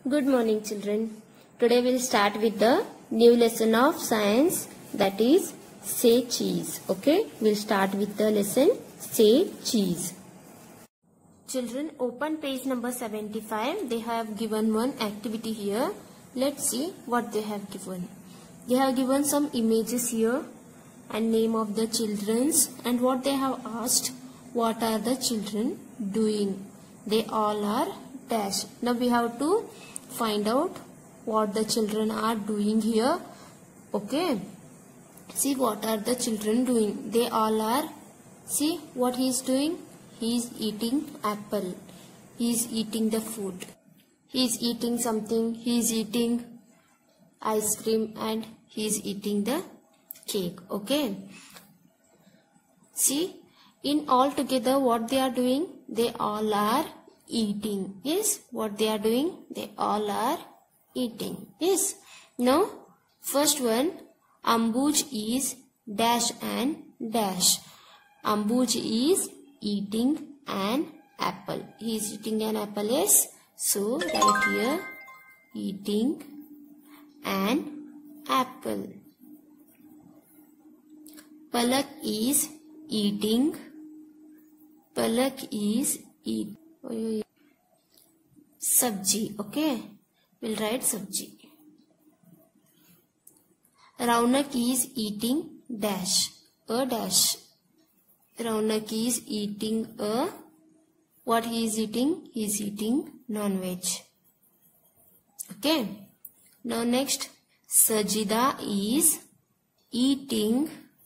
Good morning, children. Today we'll start with the new lesson of science, that is say cheese. Okay, we'll start with the lesson say cheese. Children, open page number 75. They have given one activity here. Let's see what they have given. They have given some images here and name of the children's, and what they have asked, what are the children doing? They all are dash. Now we have to find out what the children are doing here. Okay, see what are the children doing. They all are, see what he is doing. He is eating apple. He is eating the food. He is eating something. He is eating ice cream and he is eating the cake. Okay, see, in all together what they are doing, they all are eating. Yes, what they are doing, they all are eating. Yes, now first one, Ambuj is dash and dash. Ambuj is eating an apple. He is eating an apple. Yes, so right here, eating an apple. Palak is eating. Palak is eating sabji. Okay, we'll write sabji. Raunak is eating dash, a dash. Raunak is eating a, what he is eating? He is eating non-veg. Okay, now next, Sajida is eating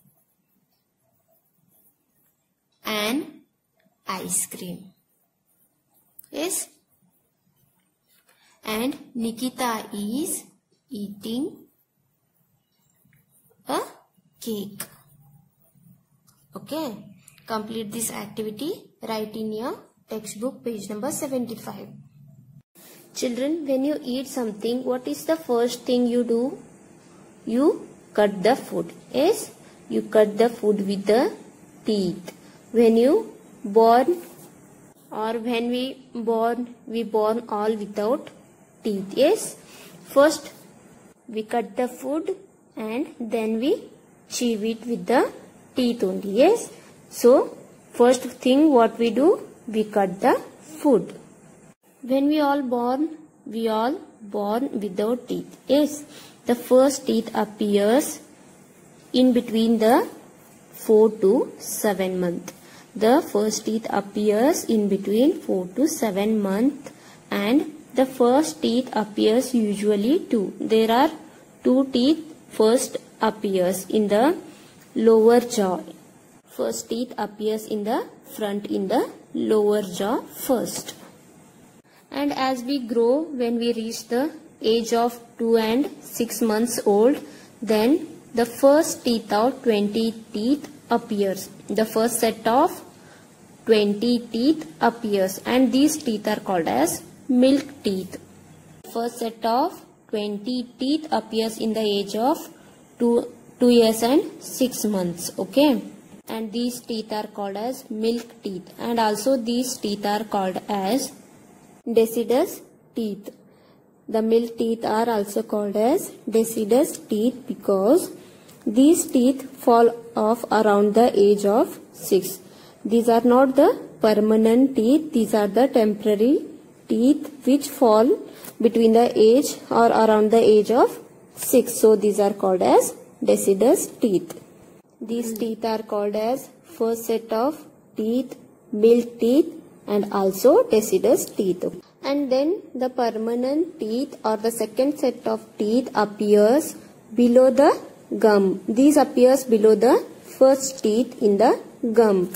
an ice cream. Yes, and Nikita is eating a cake. Okay, complete this activity. Write in your textbook page number 75. Children, when you eat something, what is the first thing you do? You cut the food. Yes, you cut the food with the teeth. When you born or when we born all without teeth. Yes, first we cut the food and then we chew it with the teeth only. Yes, so first thing what we do, we cut the food. When we all born without teeth. Yes, the first teeth appears in between the 4 to 7 months. The first teeth appears in between 4 to 7 months, and the first teeth appears usually 2. There are 2 teeth first appears in the lower jaw. First teeth appears in the front in the lower jaw first. And as we grow, when we reach the age of 2 and 6 months old, then the first teeth of 20 teeth appears. The first set of 20 teeth appears, and these teeth are called as milk teeth. First set of 20 teeth appears in the age of 2 years and 6 months. Okay, and these teeth are called as milk teeth, and also these teeth are called as deciduous teeth. The milk teeth are also called as deciduous teeth because these teeth fall off around the age of 6. These are not the permanent teeth, these are the temporary teeth which fall between the age or around the age of 6. So these are called as deciduous teeth. These teeth are called as first set of teeth, milk teeth, and also deciduous teeth. And then the permanent teeth or the second set of teeth appears below the gum. These appears below the first teeth in the gum.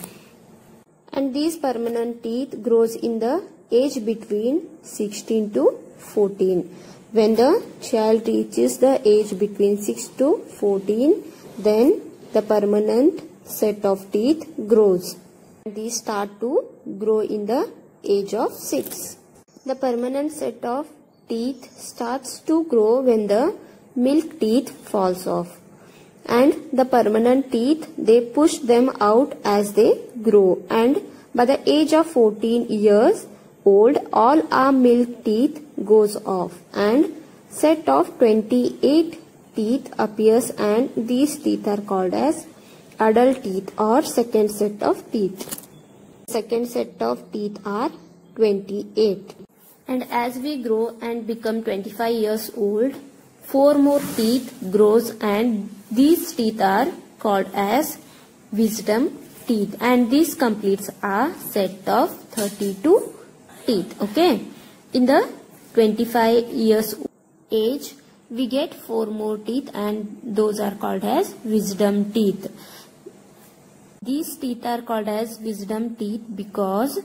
And these permanent teeth grows in the age between 16 to 14. When the child reaches the age between 6 to 14, then the permanent set of teeth grows. These start to grow in the age of 6. The permanent set of teeth starts to grow when the milk teeth falls off. And the permanent teeth, they push them out as they grow. And by the age of 14 years, old, all our milk teeth goes off and set of 28 teeth appears, and these teeth are called as adult teeth or second set of teeth. Second set of teeth are 28. And as we grow and become 25 years old, 4 more teeth grows, and these teeth are called as wisdom teeth, and this completes a set of 32 teeth. Okay, in the 25 years age we get 4 more teeth, and those are called as wisdom teeth. These teeth are called as wisdom teeth because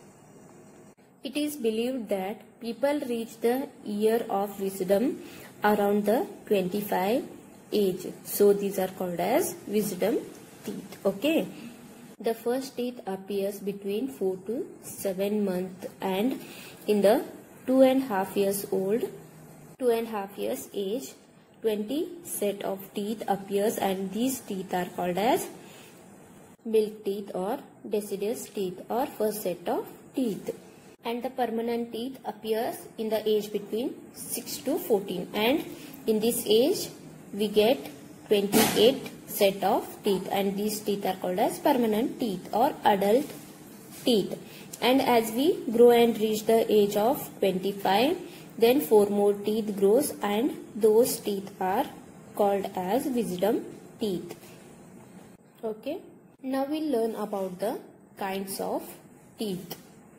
it is believed that people reach the year of wisdom around the 25 age. So these are called as wisdom teeth. Okay. The first teeth appears between 4 to 7 months, and in the 2.5 years old, 2.5 years age, 20 set of teeth appears, and these teeth are called as milk teeth or deciduous teeth or first set of teeth. And the permanent teeth appears in the age between 6 to 14, and in this age we get 28 set of teeth, and these teeth are called as permanent teeth or adult teeth. And as we grow and reach the age of 25, then 4 more teeth grows, and those teeth are called as wisdom teeth. Okay, now we'll learn about the kinds of teeth.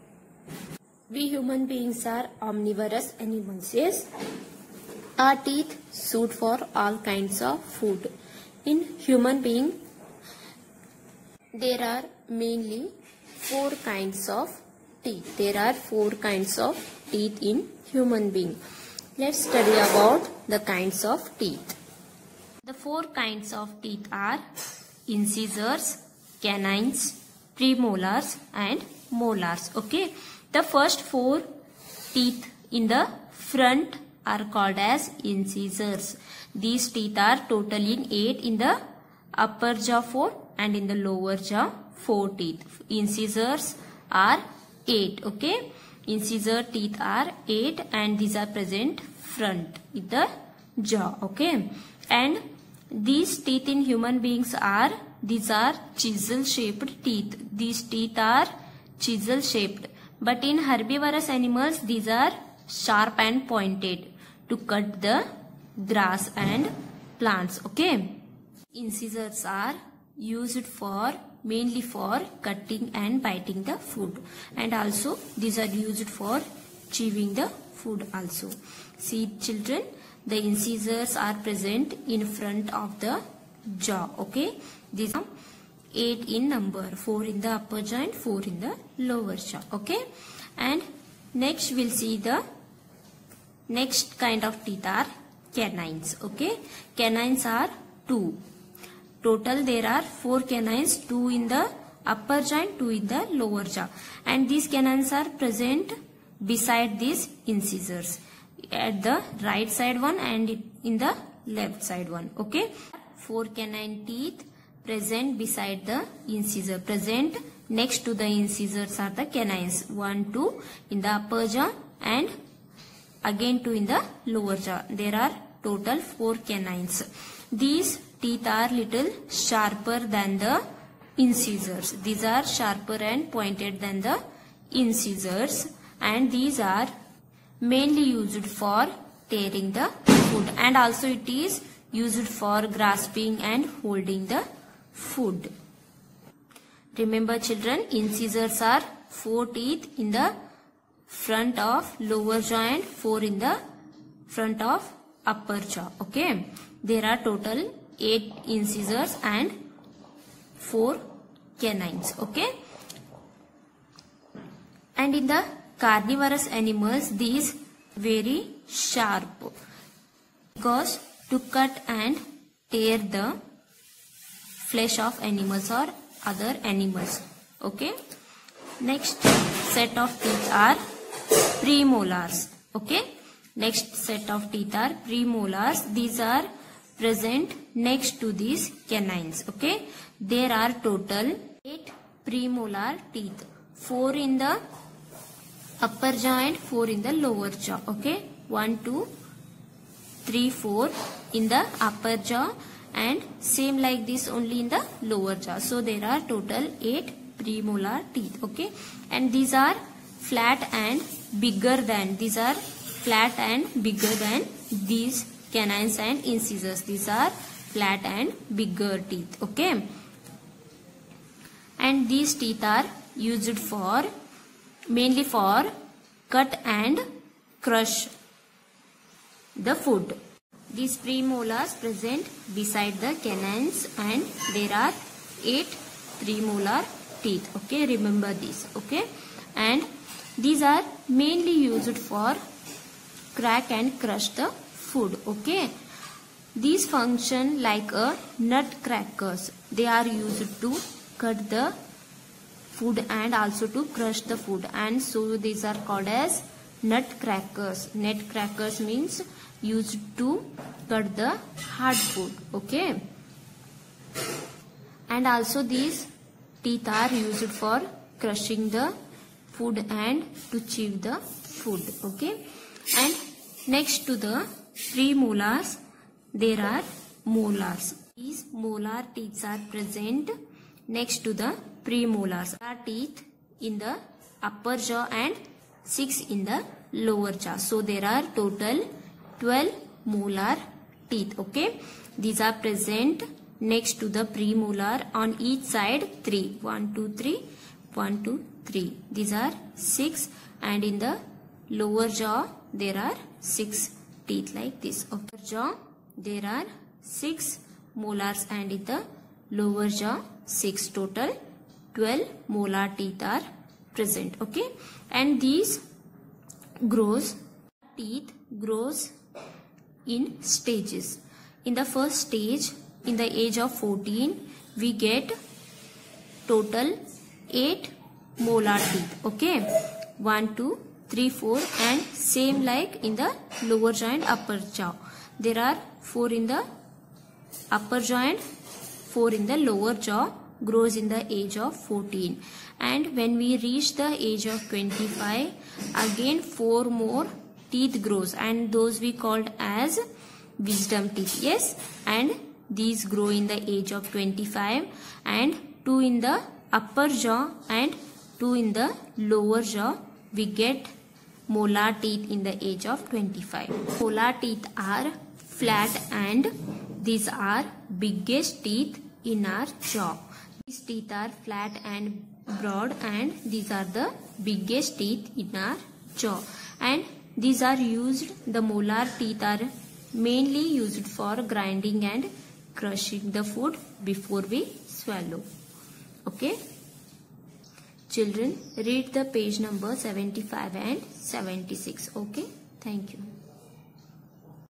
We human beings are omnivorous animals. Yes, our teeth suit for all kinds of food. In human being, there are mainly 4 kinds of teeth. There are 4 kinds of teeth in human being. Let's study about the kinds of teeth. The 4 kinds of teeth are incisors, canines, premolars and molars. Okay. The first 4 teeth in the front are called as incisors. These teeth are total in 8, in the upper jaw 4 and in the lower jaw 4 teeth. Incisors are 8. Okay. Incisor teeth are 8, and these are present front in the jaw. Okay. And these teeth in human beings are, these are chisel shaped teeth. These teeth are chisel shaped. But in herbivorous animals, these are sharp and pointed to cut the grass and plants. Okay. Incisors are used for mainly for cutting and biting the food, and also these are used for chewing the food also. See children, the incisors are present in front of the jaw. Okay. These are 8 in number, 4 in the upper jaw and 4 in the lower jaw. Okay. And next we'll see the next kind of teeth are canines. Okay. Canines are 2. Total there are 4 canines, 2 in the upper jaw and 2 in the lower jaw. And these canines are present beside these incisors. At the right side one and in the left side one. Okay. 4 canine teeth present beside the incisor. Present next to the incisors are the canines. 1, 2 in the upper jaw and again 2 in the lower jaw. There are total 4 canines. These teeth are little sharper than the incisors. These are sharper and pointed than the incisors, and these are mainly used for tearing the food, and also it is used for grasping and holding the food. Remember children, incisors are 4 teeth in the front of lower jaw and 4 in the front of upper jaw. Okay. There are total 8 incisors and 4 canines. Okay. And in the carnivorous animals, these very sharp because to cut and tear the flesh of animals or other animals. Okay. Next set of teeth are premolars. Okay. Next set of teeth are premolars. These are present next to these canines. Okay. There are total 8 premolar teeth. 4 in the upper jaw and 4 in the lower jaw. Okay, 1, 2, 3, 4 in the upper jaw and same like this only in the lower jaw. So there are total 8 premolar teeth. Okay, and these are flat and bigger than, these are flat and bigger than these canines and incisors. These are flat and bigger teeth. Okay, and these teeth are used for mainly for cut and crush the food. These premolars present beside the canines and there are 8 premolar teeth. Okay, remember this. Okay, and these are mainly used for crack and crush the food. Okay, these function like a nut crackers. They are used to cut the food and also to crush the food, and so these are called as nut crackers. Nut crackers means used to cut the hard food. Okay, and also these teeth are used for crushing the food and to chew the food. Okay, and next to the premolars there are molars. These molar teeth are present next to the premolars. There are teeth in the upper jaw and 6 in the lower jaw. So there are total 12 molar teeth. Okay, these are present next to the premolar on each side 3. 1, 2, 3. 1, 2, 3. These are 6, and in the lower jaw there are 6 teeth like this. Upper jaw there are 6 molars and in the lower jaw 6. Total 12 molar teeth are present. Okay, and these teeth grows in stages. In the first stage, in the age of 14, we get total 8 molar teeth. Okay, 1, 2, 3, 4, and same like in the lower jaw and upper jaw. There are 4 in the upper jaw and 4 in the lower jaw grows in the age of 14. And when we reach the age of 25, again 4 more teeth grows, and those we called as wisdom teeth. Yes, and these grow in the age of 25, and 2 in the upper jaw and 2 in the lower jaw we get molar teeth in the age of 25. Molar teeth are flat and these are biggest teeth in our jaw. These teeth are flat and broad, and these are the biggest teeth in our jaw. And these are used, the molar teeth are mainly used for grinding and crushing the food before we swallow. Okay, children, read the page number 75 and 76. Okay, thank you.